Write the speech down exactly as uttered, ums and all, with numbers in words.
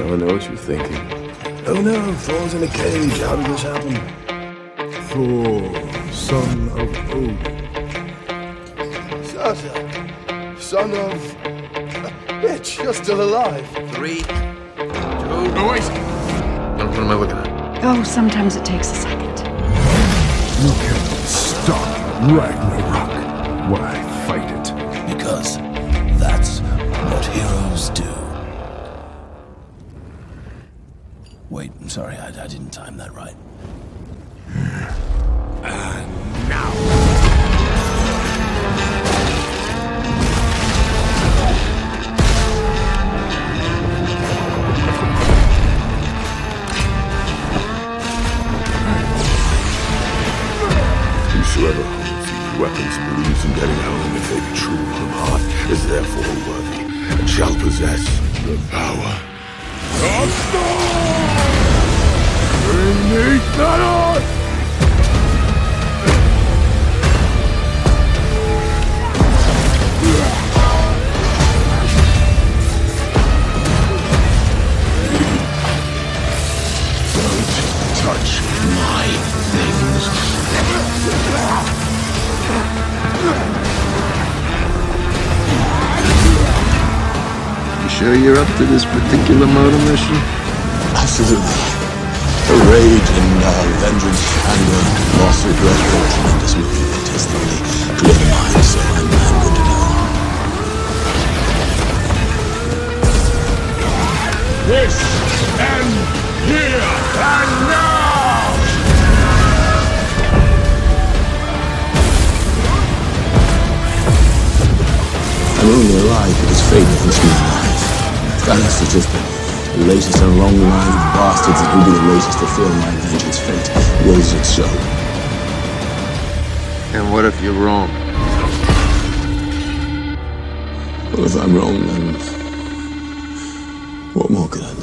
I know what you're thinking. Oh no, Thor's in a cage. How did this happen? Thor, son of Odin. Sasha, son of... Bitch, you're still alive. Three, two... Oh, wait! What am I looking at? Oh, sometimes it takes a second. You can stop Ragnarok when I fight it. Because that's what heroes do. Wait, I'm sorry, I, I didn't time that right. And now. Whosoever holds these weapons believes in getting home if they be true from heart, is therefore worthy, and shall possess the power of Thor! Bring me Thanos! Don't touch my things. You sure you're up to this particular motor mission? Absolutely. The rage and uh, vengeance, anger, loss, regret, and a tremendous movie that has thoroughly cleared the mind, so I'm, I'm good to go. This ends here and now! I'm only alive because fate wants me alive. Thanos has just been the latest and long line of bastards that will be the latest to feel my vengeance. Fate wills it so. And what if you're wrong? Well, if I'm wrong, then what more could I do?